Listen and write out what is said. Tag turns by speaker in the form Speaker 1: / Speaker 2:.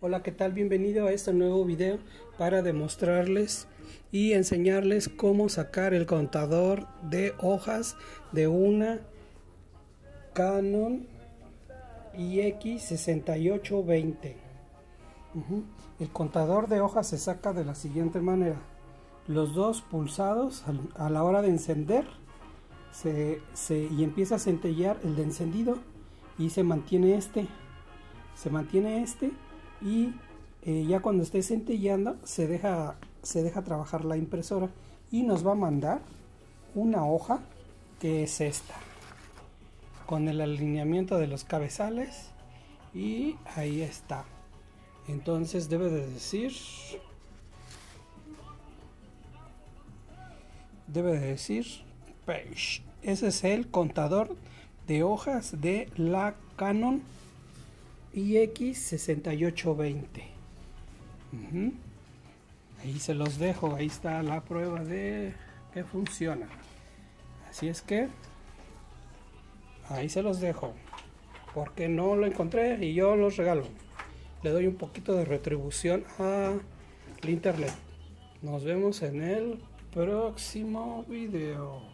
Speaker 1: Hola, ¿qué tal? Bienvenido a este nuevo video para demostrarles y enseñarles cómo sacar el contador de hojas de una Canon IX6820. El contador de hojas se saca de la siguiente manera: los dos pulsados a la hora de encender y empieza a centellear el de encendido y se mantiene este y ya cuando esté centellando se deja trabajar la impresora y nos va a mandar una hoja que es esta, con el alineamiento de los cabezales, y ahí está. Entonces debe de decir page. Ese es el contador de hojas de la Canon IX6820. Ahí se los dejo, ahí está la prueba de que funciona. Así es que ahí se los dejo, porque no lo encontré y yo los regalo. Le doy un poquito de retribución al internet. Nos vemos en el próximo video.